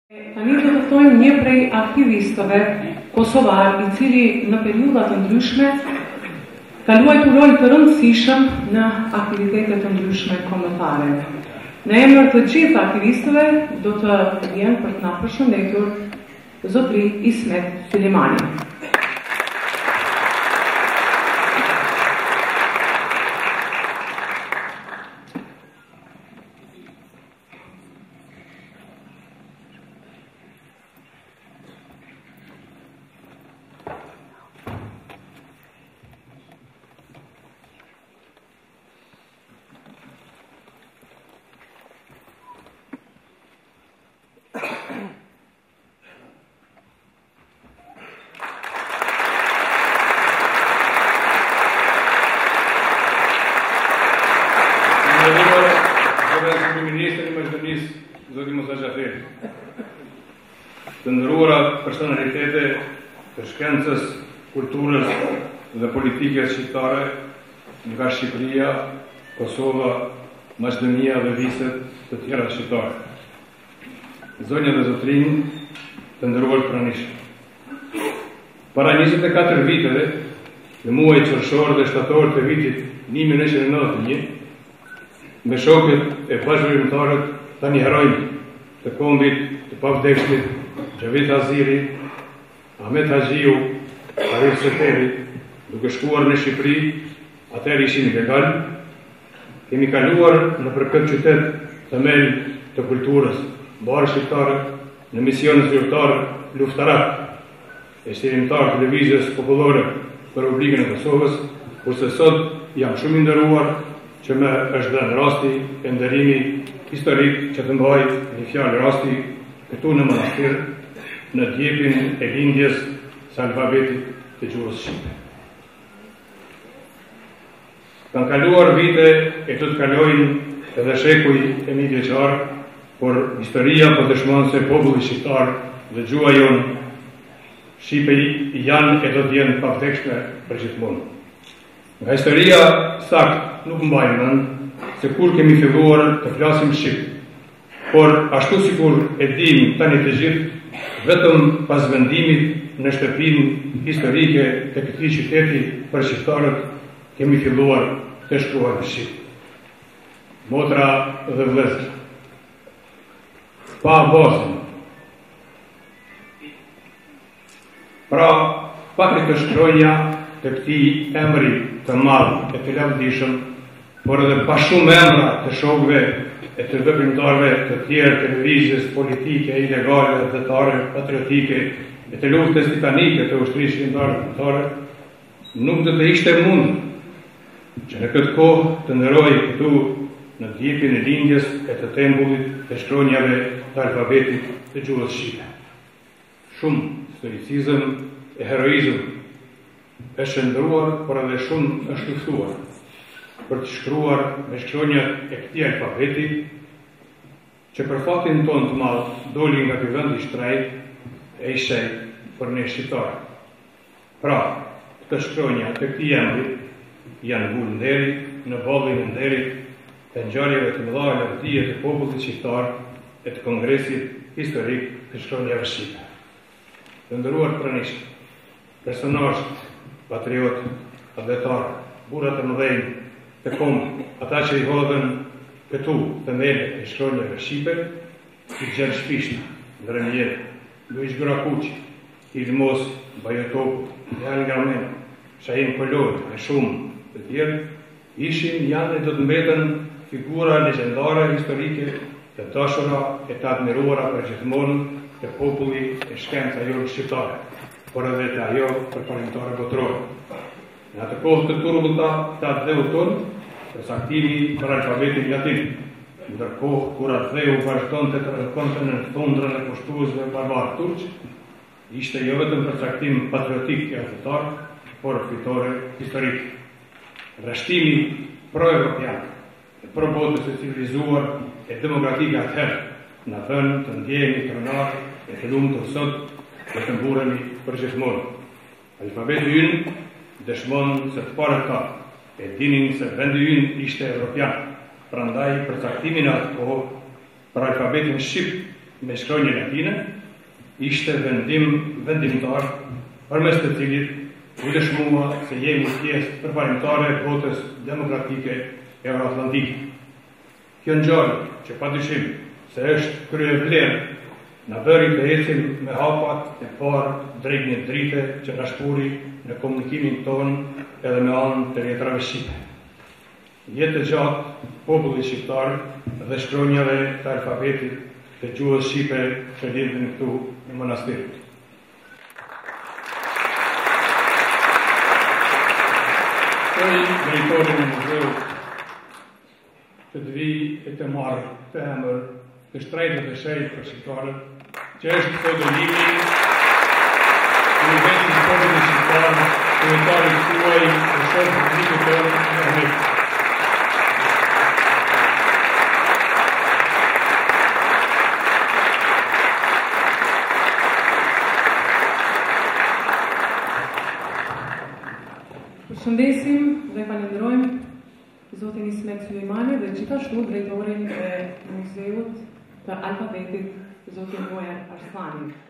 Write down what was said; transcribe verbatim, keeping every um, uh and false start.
Tani do të thojmë një prej aktivistëve kosovar i cili në periudha të ndryshme ka luajtur rol të rëndësishëm në aktivitete të ndryshme kombëtare. Në emër të gjithë aktivistëve do të vjen për të na përshëndetur zotëri Ismet Sulemani. Të ndëruara personalitete të shkencës, kulturës dhe politikës shqiptare nga Shqipëria, Kosova, Maqedonia dhe viset të tjera shqiptare. Zonja dhe zotrinj, të ndëruar pranishë. Para njëzet e katër viteve, në muaj qershor dhe shtator të vitit një mijë nëntëqind e nëntëdhjetë e një, me shokët e bashkërimtarët të një herojnë të kombit të pavdekshtit Gjavit Aziri, Ahmet Haxhiu, Arif Seteri, duke shkuar në Shqipëri, atëherë ishin legal, kemi kaluar në për këtë qytet themel të kulturës, barë shqiptare, në misionet zyrtare luftarak, e shtirimtar televizijës popullore për obligën e Kosovës, kurse sot jam shumë i nderuar që me është dhënë rasti e nderimi historik që të mbaj një fjalë rasti këtu në manastir, në djepin e lindjes së alfabetit të gjuhës shqipe. Kanë kaluar vite e të të kalojnë edhe shekuj e një vjeqar, por historia po dëshmon se populli shqiptar dhe gjuha jonë shqipe janë e do t'jenë pavdekshme për gjithmonë. Nga historia sakt nuk mbajmë mend se kur kemi filluar të flasim shqip, por ashtu sikur e dim tani të gjithë, vetëm pas vendimit në shtëpinë historike të këtij qyteti për shqiptarët, kemi filluar të shkruajmë shqip. Motra dhe vëllezër, pa bazën, pra pa këtë shkronja të këtij emri të madh e të lavdishëm, por edhe pa shumë emra të shokëve e të veprimtarëve të tjerë televizijës, politike, ilegale, dhetare, patriotike, e të luftës titanike të ushtrisë shqiptare, nuk do të ishte mund që në këtë kohë të ndëroj këtu në djepin e lindjes e të tembullit të shkronjave të alfabetit të gjuhës shqipe. Shumë stoicizëm e heroizëm e shëndruar, por edhe shumë është luftuar për të shkruar me shkronjat e këtij alfabeti, që për fatin ton të madh doli nga ky vend i shtrejt e i shenjtë për ne shqiptarë. Pra, këtë shkronja të këtij emri janë ngulë nderi në bollin e nderit të ngjarjeve të mëdha lavdije të popullit shqiptar e të kongresit historik të shkronjave shqipe. Të nderuar pranishë, personazh, patriot, adhetar, burrat e mëdhenj të kombit, ata që i hodhën këtu themelet e shkronjave shqipe, si Gjergj Pishta, Ndremjet, Luish Grakuqi, Ilmos Bajotoku, Jan Gramen, Shahin Koloj, e shumë të tjerë, ishin, janë e do të mbeten figura legjendare historike të dashura e të admiruara për gjithmonë të populli e shkenca jonë shqiptare, por edhe të ajo përparimtare botërore. Në atë kohë të turbullta të atë tonë, për saktimi për alfabetin latin, ndërkohë kur atë vazhdonte të rrëkonte në thundrën e kushtuesve barbarë turq, ishte jo vetëm për saktim patriotik e autor, por fitore historik. Rreshtimi pro-evropian, e pro-botës e civilizuar e demokratike atëherë, na thënë të ndjehemi krenar e të lumtur sot dhe të mburemi për gjithmonë. Alfabeti ynë dëshmon se të parë ta e dinin se vendi ynë ishte evropian, prandaj për caktimin e atë kohë për alfabetin shqip me shkronjën e tine, ishte vendim vendimtar përmes të cilit u dëshmua se jemi pjesë përparimtare e botës demokratike euroatlantike. Kjo ngjarje, që padyshim se është kryevlerë, na bëri të ecim me hapat e parë drejt një drite që na shpuri në komunikimin tonë edhe me anën të letrave shqipe. Jetë gjatë popullit shqiptar dhe shkronjave të alfabetit të gjuhës shqipe që lindën këtu në monastirët. Shkoj drejtorin e muzeut që të vi e të marrë të emër të shtrejtët e shejtë për shqiptarët, që është këto dëllimi në vetë në popullit shqiptar, kryetarët tuaj dhe shoqë publikut tonë në rritë. Përshëndesim dhe falenderojmë Zotin Ismet Sulejmani dhe gjithashtu drejtorin e Muzeut të Alfabetit, Zotin Mujer Arslani.